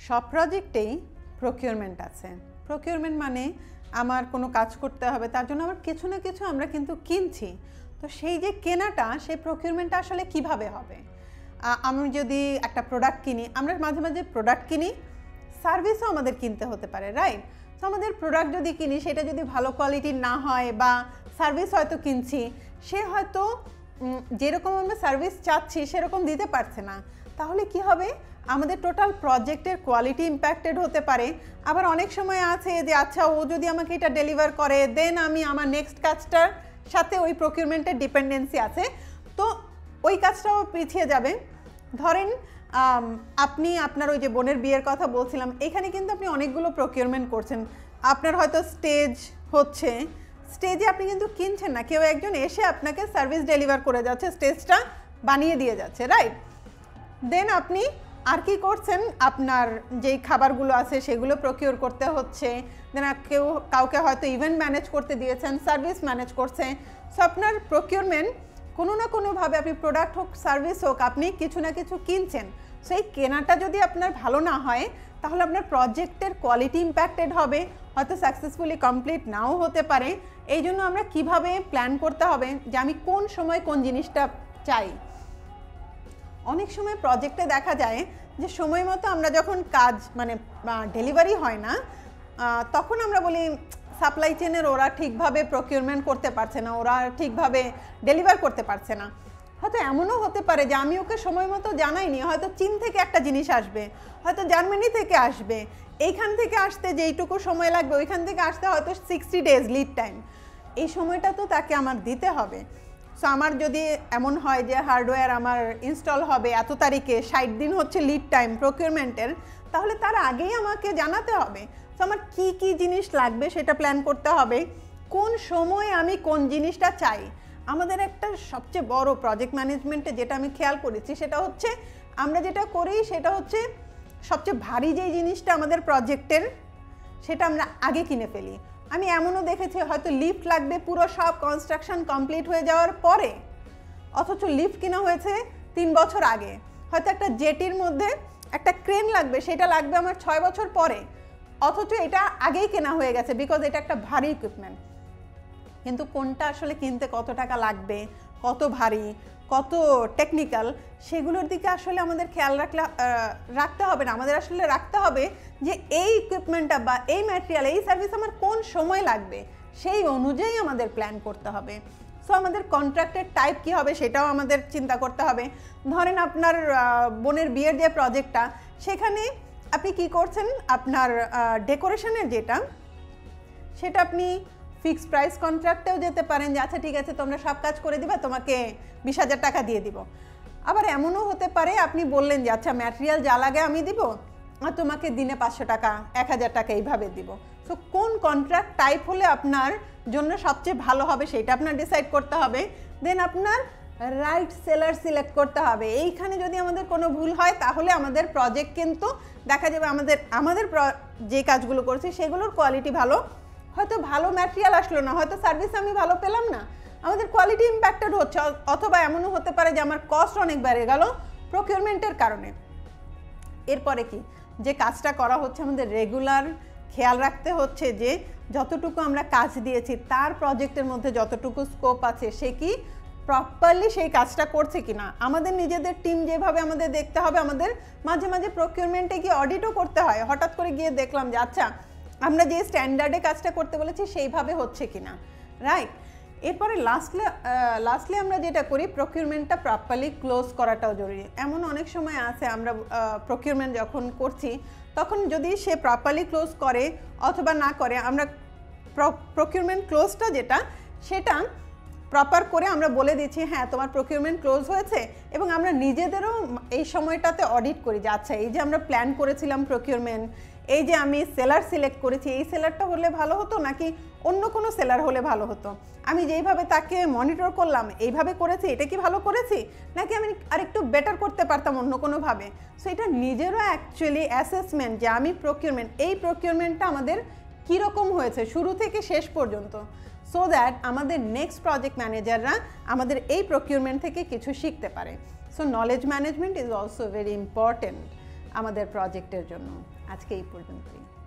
সব প্রজেক্টেই প্রকিউরমেন্ট আছে। প্রকিউরমেন্ট মানে আমার কোনো কাজ করতে হবে, তার জন্য আমার কিছু না কিছু আমরা কিন্তু কিনছি। তো সেই যে কেনাটা, সেই প্রকিউরমেন্টটা আসলে কিভাবে হবে? আমি যদি একটা প্রোডাক্ট কিনি, আমরা মাঝে মাঝে প্রোডাক্ট কিনি, সার্ভিসও আমাদের কিনতে হতে পারে, রাইট? তো আমাদের প্রোডাক্ট যদি কিনি, সেটা যদি ভালো কোয়ালিটির না হয় বা সার্ভিস হয়তো কিনছি, সে হয়তো যেরকম আমরা সার্ভিস চাচ্ছি সেরকম দিতে পারছে না, তাহলে কি হবে? আমাদের টোটাল প্রজেক্টের কোয়ালিটি ইম্প্যাক্টেড হতে পারে। আবার অনেক সময় আছে যে আচ্ছা ও যদি আমাকে এটা ডেলিভার করে, দেন আমি আমার নেক্সট কাজটার সাথে ওই প্রকিউরমেন্টের ডিপেন্ডেন্সি আছে, তো ওই কাজটাও পিছিয়ে যাবে। ধরেন আপনি আপনার ওই যে বোনের বিয়ের কথা বলছিলাম, এখানে কিন্তু আপনি অনেকগুলো প্রকিউরমেন্ট করছেন। আপনার হয়তো স্টেজ হচ্ছে, স্টেজে আপনি কিন্তু কিনছেন না, কেউ একজন এসে আপনাকে সার্ভিস ডেলিভার করে যাচ্ছে, স্টেজটা বানিয়ে দিয়ে যাচ্ছে, রাইট? দেন আপনি আর কি করছেন? আপনার যেই খাবারগুলো আছে সেগুলো প্রকিউর করতে হচ্ছে, দেন কাউকে হয়তো ইভেন্ট ম্যানেজ করতে দিয়েছেন, সার্ভিস ম্যানেজ করছে। সো আপনার প্রকিউরমেন্ট কোনো না কোনোভাবে, আপনি প্রোডাক্ট হোক সার্ভিস হোক, আপনি কিছু না কিছু কিনছেন। সো এই কেনাটা যদি আপনার ভালো না হয়, তাহলে আপনার প্রজেক্টের কোয়ালিটি ইম্প্যাক্টেড হবে, হয়তো সাকসেসফুলি কমপ্লিট নাও হতে পারে। এই জন্য আমরা কিভাবে প্ল্যান করতে হবে যে আমি কোন সময় কোন জিনিসটা চাই। অনেক সময় প্রজেক্টে দেখা যায় যে সময় মতো আমরা যখন কাজ মানে ডেলিভারি হয় না, তখন আমরা বলি সাপ্লাই চেনের ওরা ঠিকভাবে প্রকিউরমেন্ট করতে পারছে না, ওরা ঠিকভাবে ডেলিভার করতে পারছে না। হয়তো এমনও হতে পারে যে আমি ওকে সময় মতো জানাইনি, হয়তো চীন থেকে একটা জিনিস আসবে, হয়তো জার্মানি থেকে আসবে, এইখান থেকে আসতে যেইটুকু সময় লাগবে ওইখান থেকে আসতে হয়তো 60 ডেজ লিড টাইম। এই সময়টা তো তাকে আমার দিতে হবে। সো আমার যদি এমন হয় যে হার্ডওয়্যার আমার ইনস্টল হবে এত তারিখে, 60 দিন হচ্ছে লিড টাইম প্রকিউরমেন্টের, তাহলে তার আগেই আমাকে জানাতে হবে। সো আমার কি কি জিনিস লাগবে সেটা প্ল্যান করতে হবে, কোন সময় আমি কোন জিনিসটা চাই। আমাদের একটা সবচেয়ে বড় প্রজেক্ট ম্যানেজমেন্টে যেটা আমি খেয়াল করেছি, সেটা হচ্ছে আমরা যেটা করি সেটা হচ্ছে সবচেয়ে ভারী যেই জিনিসটা আমাদের প্রজেক্টের, সেটা আমরা আগে কিনে ফেলি। আমি এমনও দেখেছি হয়তো লিফট লাগবে পুরো সব কনস্ট্রাকশন কমপ্লিট হয়ে যাওয়ার পরে, অথচ লিফট কেনা হয়েছে 3 বছর আগে। হয়তো একটা জেটির মধ্যে একটা ক্রেন লাগবে, সেটা লাগবে আমার 6 বছর পরে, অথচ এটা আগেই কেনা হয়ে গেছে, বিকজ এটা একটা ভারী ইকুইপমেন্ট। কিন্তু কোনটা আসলে কিনতে কত টাকা লাগবে, কত ভারী, কত টেকনিক্যাল, সেগুলোর দিকে আসলে আমাদের খেয়াল রাখতে হবে না। আমাদের আসলে রাখতে হবে যে এই ইকুইপমেন্টটা বা এই ম্যাটেরিয়াল, এই সার্ভিস আমার কোন সময় লাগবে, সেই অনুযায়ী আমাদের প্ল্যান করতে হবে। সো আমাদের কন্ট্রাক্টের টাইপ কী হবে সেটাও আমাদের চিন্তা করতে হবে। ধরেন আপনার বোনের বিয়ের যে প্রজেক্টটা, সেখানে আপনি কি করছেন, আপনার ডেকোরেশনের যেটা, সেটা আপনি ফিক্সড প্রাইস কন্ট্রাক্টেও যেতে পারেন যে আচ্ছা ঠিক আছে তোমরা সব কাজ করে দিবা, তোমাকে 20,000 টাকা দিয়ে দিব। আবার এমনও হতে পারে আপনি বললেন যে আচ্ছা ম্যাটেরিয়াল যা লাগে আমি দিব, আর তোমাকে দিনে 500 টাকা 1000 টাকা এইভাবে দিব। সো কোন কন্ট্রাক্ট টাইপ হলে আপনার জন্য সবচেয়ে ভালো হবে সেটা আপনার ডিসাইড করতে হবে। দেন আপনার রাইট সেলার সিলেক্ট করতে হবে। এইখানে যদি আমাদের কোনো ভুল হয়, তাহলে আমাদের প্রজেক্ট কিন্তু দেখা যাবে আমাদের যে কাজগুলো করছি সেগুলোর কোয়ালিটি ভালো, হয়তো ভালো ম্যাটেরিয়াল আসলো না, হয়তো সার্ভিস আমি ভালো পেলাম না, আমাদের কোয়ালিটি ইম্প্যাক্টেড হচ্ছে। অথবা এমনও হতে পারে যে আমার কস্ট অনেক বেড়ে গেল প্রকিউরমেন্টের কারণে। এরপরে কি, যে কাজটা করা হচ্ছে আমাদের রেগুলার খেয়াল রাখতে হচ্ছে যে যতটুকু আমরা কাজ দিয়েছি তার প্রজেক্টের মধ্যে যতটুকু স্কোপ আছে, সে কি প্রপারলি সেই কাজটা করছে কিনা। আমাদের নিজেদের টিম যেভাবে আমাদের দেখতে হবে, আমাদের মাঝে মাঝে প্রকিউরমেন্টে গিয়ে অডিটও করতে হয়। হঠাৎ করে গিয়ে দেখলাম যে আচ্ছা আমরা যে স্ট্যান্ডার্ডে কাজটা করতে বলেছি সেইভাবে হচ্ছে কিনা, রাইট? এরপরে লাস্টলি আমরা যেটা করি, প্রকিউরমেন্টটা প্রপারলি ক্লোজ করাটাও জরুরি। এমন অনেক সময় আছে আমরা প্রকিউরমেন্ট যখন করছি তখন যদি সে প্রপারলি ক্লোজ করে অথবা না করে, আমরা প্রকিউরমেন্ট ক্লোজটা যেটা সেটা প্রপার করে আমরা বলে দিচ্ছি হ্যাঁ তোমার প্রকিউরমেন্ট ক্লোজ হয়েছে, এবং আমরা নিজেদেরও এই সময়টাতে অডিট করি যে আচ্ছা এই যে আমরা প্ল্যান করেছিলাম প্রকিউরমেন্ট, এই যে আমি সেলার সিলেক্ট করেছি, এই সেলারটা হলে ভালো হতো নাকি অন্য কোনো সেলার হলে ভালো হতো, আমি যেইভাবে তাকে মনিটর করলাম এইভাবে করেছি, এটা কি ভালো করেছি নাকি আমি আরেকটু বেটার করতে পারতাম অন্য কোনোভাবে। সো এটা নিজেরও অ্যাকচুয়ালি অ্যাসেসমেন্ট যে আমি এই প্রকিউরমেন্টটা আমাদের কীরকম হয়েছে শুরু থেকে শেষ পর্যন্ত, সো দ্যাট আমাদের নেক্সট প্রজেক্ট ম্যানেজাররা আমাদের এই প্রকিউরমেন্ট থেকে কিছু শিখতে পারে। So knowledge management is also very important আমাদের প্রজেক্টের জন্য। আজকে এই পর্যন্তই।